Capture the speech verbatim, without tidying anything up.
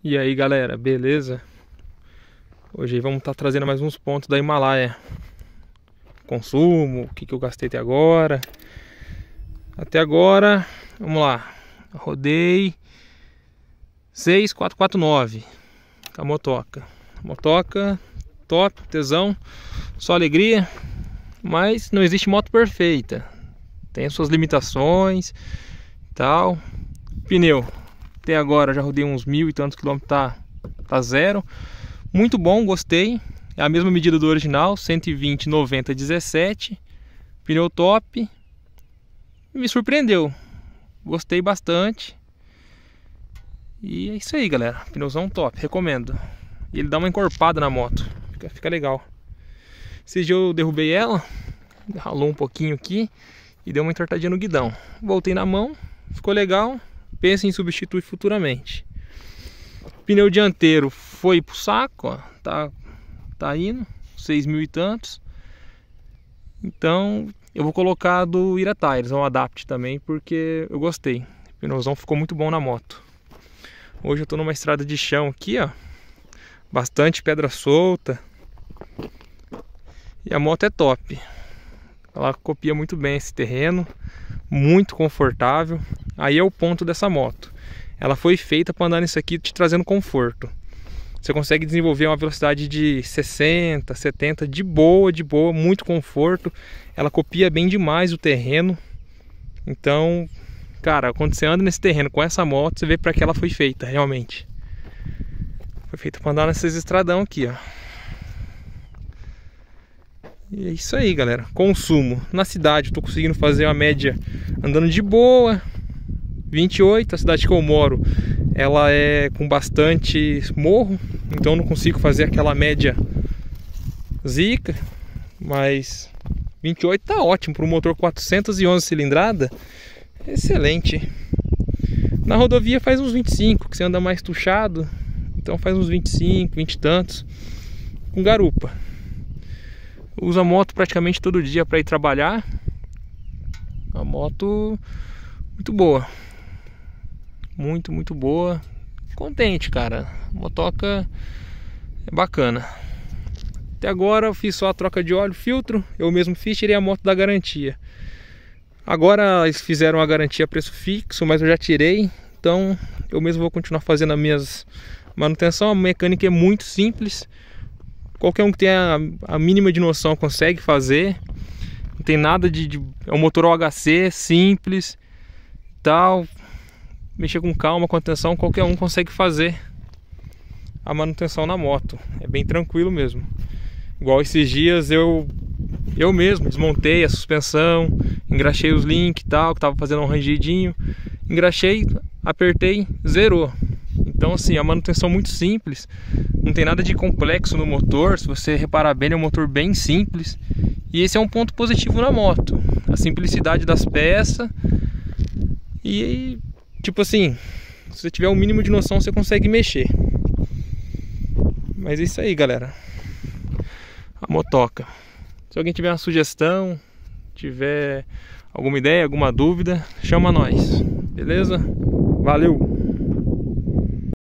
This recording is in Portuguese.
E aí galera, beleza? Hoje vamos estar trazendo mais uns pontos da Himalaia. Consumo, o que, que eu gastei até agora. Até agora, vamos lá. Rodei seis mil quatrocentos e quarenta e nove com a motoca. Motoca, top, tesão, só alegria. Mas não existe moto perfeita. Tem as suas limitações e tal. Pneu. Até agora já rodei uns mil e tantos quilômetros, tá, tá zero. Muito bom, gostei. É a mesma medida do original, cento e vinte, noventa, dezessete. Pneu top. Me surpreendeu. Gostei bastante. E é isso aí, galera. Pneuzão top, recomendo. E ele dá uma encorpada na moto. Fica, fica legal. Esse dia eu derrubei ela. Ralou um pouquinho aqui. E deu uma entortadinha no guidão. Voltei na mão. Ficou legal. Pensa em substituir futuramente. Pneu dianteiro foi pro saco, ó. Tá, tá indo, seis mil e tantos. Então eu vou colocar do Ira Tires, um Adapt também, porque eu gostei. O pneuzão ficou muito bom na moto. Hoje eu tô numa estrada de chão aqui, ó. Bastante pedra solta. E a moto é top. Ela copia muito bem esse terreno. Muito confortável. Aí é o ponto dessa moto. Ela foi feita para andar nisso aqui te trazendo conforto. Você consegue desenvolver uma velocidade de sessenta, setenta de boa, de boa, muito conforto. Ela copia bem demais o terreno. Então, cara, quando você anda nesse terreno com essa moto, você vê para que ela foi feita, realmente. Foi feita para andar nesses estradão aqui, ó. E é isso aí, galera. Consumo. Na cidade eu tô conseguindo fazer uma média andando de boa. vinte e oito, a cidade que eu moro, ela é com bastante morro. Então eu não consigo fazer aquela média zica. Mas vinte e oito tá ótimo para um motor quatrocentos e onze cilindrada. Excelente. Na rodovia faz uns vinte e cinco, que você anda mais tuchado. Então faz uns vinte e cinco, vinte e tantos. Com garupa. Uso a moto praticamente todo dia para ir trabalhar. A moto muito boa. Muito, muito boa. Contente, cara. A motoca é bacana. Até agora eu fiz só a troca de óleo, filtro. Eu mesmo fiz, tirei a moto da garantia. Agora eles fizeram a garantia a preço fixo, mas eu já tirei. Então eu mesmo vou continuar fazendo as minhas manutenção. A mecânica é muito simples. Qualquer um que tenha a mínima de noção consegue fazer. Não tem nada de... de é um motor O H C, simples tal. Mexer com calma, com atenção, qualquer um consegue fazer a manutenção na moto. É bem tranquilo mesmo. Igual esses dias eu eu mesmo desmontei a suspensão, engraxei os links e tal, que tava fazendo um rangidinho. Engraxei, apertei, zerou. Então assim, a manutenção muito simples. Não tem nada de complexo no motor. Se você reparar bem, é um motor bem simples. E esse é um ponto positivo na moto. A simplicidade das peças. E tipo assim, se você tiver o mínimo de noção, você consegue mexer. Mas é isso aí, galera. A motoca. Se alguém tiver uma sugestão, tiver alguma ideia, alguma dúvida, chama nós. Beleza? Valeu!